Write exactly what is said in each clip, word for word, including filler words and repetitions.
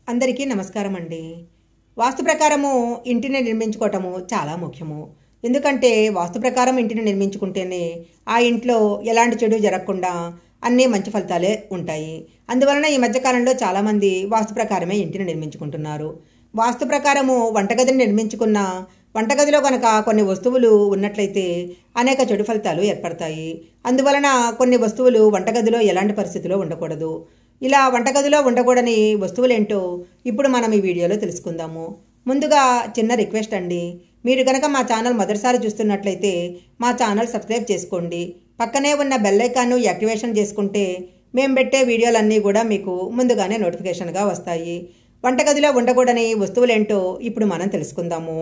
అందరికీ నమస్కారం అండి. వాస్తు ప్రకారము ఇంటిని నిర్మించుకోవటము చాలా ముఖ్యము. ఎందుకంటే వాస్తు ప్రకారం ఇంటిని నిర్మించుకుంటేనే ఆ ఇంట్లో ఎలాంటి చెడు జరగకుండా అన్నీ మంచి ఫలితాలే ఉంటాయి. అందువలన ఈ మధ్యకాలంలో చాలామంది వాస్తు ప్రకారమే ఇంటిని నిర్మించుకుంటున్నారు. వాస్తు ప్రకారము వంటగదిని నిర్మించుకున్న వంటగదిలో కనుక కొన్ని వస్తువులు ఉన్నట్లయితే అనేక చెడు ఫలితాలు ఏర్పడతాయి. అందువలన కొన్ని వస్తువులు వంటగదిలో ఎలాంటి పరిస్థితిలో ఉండకూడదు. ఇలా వంటగదిలో ఉండకూడని వస్తువులేంటో ఇప్పుడు మనం ఈ వీడియోలో తెలుసుకుందాము. ముందుగా చిన్న రిక్వెస్ట్ అండి, మీరు కనుక మా ఛానల్ మొదటిసారి చూస్తున్నట్లయితే మా ఛానల్ సబ్స్క్రైబ్ చేసుకోండి. పక్కనే ఉన్న బెల్ ఐకాన్ను యాక్టివేషన్ చేసుకుంటే మేము పెట్టే వీడియోలన్నీ కూడా మీకు ముందుగానే నోటిఫికేషన్గా వస్తాయి. వంటగదిలో ఉండకూడని వస్తువులేంటో ఇప్పుడు మనం తెలుసుకుందాము.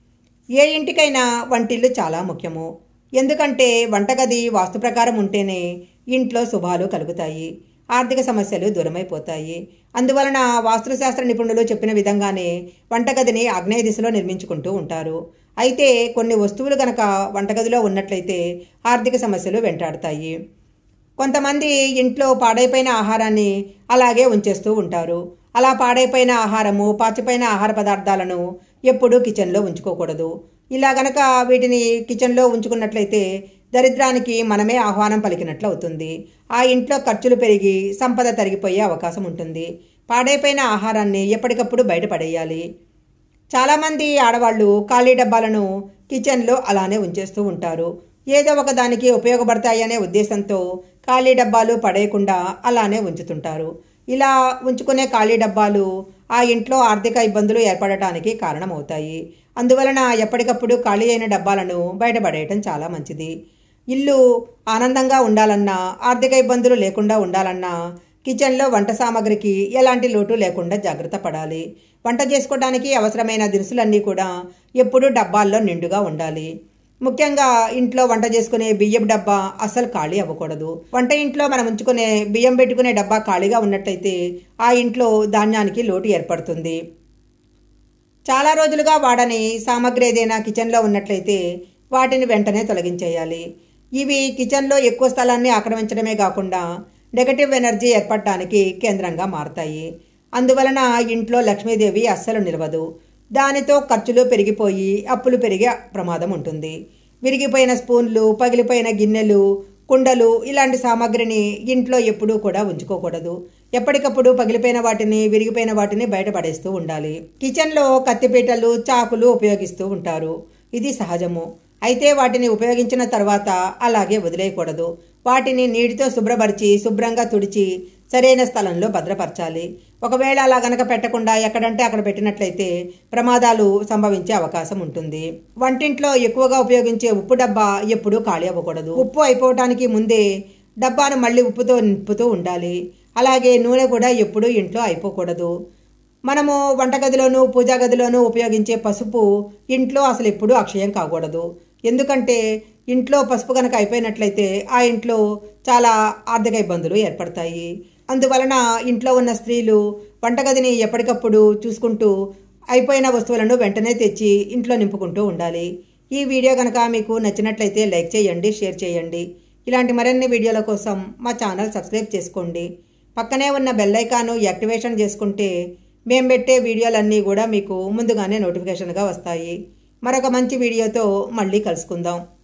ఏ ఇంటికైనా వంటిల్లు చాలా ముఖ్యము. ఎందుకంటే వంటగది వాస్తు ప్రకారం ఉంటేనే ఇంట్లో శుభాలు కలుగుతాయి, ఆర్థిక సమస్యలు దూరమైపోతాయి. అందువలన వాస్తుశాస్త్ర నిపుణులు చెప్పిన విధంగానే వంటగదిని ఆగ్నేయ దిశలో నిర్మించుకుంటూ ఉంటారు. అయితే కొన్ని వస్తువులు గనక వంటగదిలో ఉన్నట్లయితే ఆర్థిక సమస్యలు వెంటాడతాయి. కొంతమంది ఇంట్లో పాడైపోయిన ఆహారాన్ని అలాగే ఉంచేస్తూ ఉంటారు. అలా పాడైపోయిన ఆహారము, పాచిపోయిన ఆహార పదార్థాలను ఎప్పుడూ కిచెన్లో ఉంచుకోకూడదు. ఇలా గనక వీటిని కిచెన్లో ఉంచుకున్నట్లయితే దరిద్రానికి మనమే ఆహ్వానం పలికినట్లు అవుతుంది. ఆ ఇంట్లో ఖర్చులు పెరిగి సంపద తరిగిపోయే అవకాశం ఉంటుంది. పాడైపోయిన ఆహారాన్ని ఎప్పటికప్పుడు బయటపడేయాలి. చాలామంది ఆడవాళ్ళు ఖాళీ డబ్బాలను కిచెన్లో అలానే ఉంచేస్తూ ఉంటారు. ఏదో ఒక దానికి ఉపయోగపడతాయనే ఉద్దేశంతో ఖాళీ డబ్బాలు పడేయకుండా అలానే ఉంచుతుంటారు. ఇలా ఉంచుకునే ఖాళీ డబ్బాలు ఆ ఇంట్లో ఆర్థిక ఇబ్బందులు ఏర్పడటానికి కారణమవుతాయి. అందువలన ఎప్పటికప్పుడు ఖాళీ అయిన డబ్బాలను బయటపడేయటం చాలా మంచిది. ఇల్లు ఆనందంగా ఉండాలన్నా, ఆర్థిక ఇబ్బందులు లేకుండా ఉండాలన్నా కిచెన్లో వంట సామాగ్రికి ఎలాంటి లోటు లేకుండా జాగ్రత్త పడాలి. వంట చేసుకోవడానికి అవసరమైన దినుసులన్నీ కూడా ఎప్పుడూ డబ్బాల్లో నిండుగా ఉండాలి. ముఖ్యంగా ఇంట్లో వంట చేసుకునే బియ్యం డబ్బా అస్సలు ఖాళీ అవ్వకూడదు. వంట ఇంట్లో మనం ఉంచుకునే బియ్యం పెట్టుకునే డబ్బా ఖాళీగా ఉన్నట్టయితే ఆ ఇంట్లో ధాన్యానికి లోటు ఏర్పడుతుంది. చాలా రోజులుగా వాడని సామాగ్రి ఏదైనా కిచెన్లో ఉన్నట్లయితే వాటిని వెంటనే తొలగించేయాలి. ఇవి కిచెన్లో ఎక్కువ స్థలాన్ని ఆక్రమించడమే కాకుండా నెగటివ్ ఎనర్జీ ఏర్పడటానికి కేంద్రంగా మారతాయి. అందువలన ఇంట్లో లక్ష్మీదేవి అస్సలు నిలవదు. దానితో ఖర్చులు పెరిగిపోయి అప్పులు పెరిగే ప్రమాదం ఉంటుంది. విరిగిపోయిన స్పూన్లు, పగిలిపోయిన గిన్నెలు, కుండలు ఇలాంటి సామాగ్రిని ఇంట్లో ఎప్పుడూ కూడా ఉంచుకోకూడదు. ఎప్పటికప్పుడు పగిలిపోయిన వాటిని, విరిగిపోయిన వాటిని బయటపడేస్తూ ఉండాలి. కిచెన్లో కత్తిపీటలు, చాకులు ఉపయోగిస్తూ ఉంటారు. ఇది సహజము. అయితే వాటిని ఉపయోగించిన తర్వాత అలాగే వదిలేయకూడదు. వాటిని నీటితో శుభ్రపరిచి శుభ్రంగా తుడిచి సరైన స్థలంలో భద్రపరచాలి. ఒకవేళ అలా గనక పెట్టకుండా ఎక్కడంటే అక్కడ పెట్టినట్లయితే ప్రమాదాలు సంభవించే అవకాశం ఉంటుంది. వంటింట్లో ఎక్కువగా ఉపయోగించే ఉప్పు డబ్బా ఎప్పుడూ ఖాళీ అవ్వకూడదు. ఉప్పు అయిపోవటానికి ముందే డబ్బాను మళ్ళీ ఉప్పుతో నింపుతూ ఉండాలి. అలాగే నూనె కూడా ఎప్పుడూ ఇంట్లో అయిపోకూడదు. మనము వంటగదిలోనూ పూజా గదిలోనూ ఉపయోగించే పసుపు ఇంట్లో అసలు ఎప్పుడూ అక్షయం కాకూడదు. ఎందుకంటే ఇంట్లో పసుపు కనుక అయిపోయినట్లయితే ఆ ఇంట్లో చాలా ఆర్థిక ఇబ్బందులు ఏర్పడతాయి. అందువలన ఇంట్లో ఉన్న స్త్రీలు వంటగదిని ఎప్పటికప్పుడు చూసుకుంటూ అయిపోయిన వస్తువులను వెంటనే తెచ్చి ఇంట్లో నింపుకుంటూ ఉండాలి. ఈ వీడియో కనుక మీకు నచ్చినట్లయితే లైక్ చేయండి, షేర్ చేయండి. ఇలాంటి మరిన్ని వీడియోల కోసం మా ఛానల్ సబ్స్క్రైబ్ చేసుకోండి. పక్కనే ఉన్న బెల్ ఐకాను యాక్టివేషన్ చేసుకుంటే మేము పెట్టే వీడియోలన్నీ కూడా మీకు ముందుగానే నోటిఫికేషన్గా వస్తాయి. మరొక మంచి వీడియోతో మళ్ళీ కలుసుకుందాం.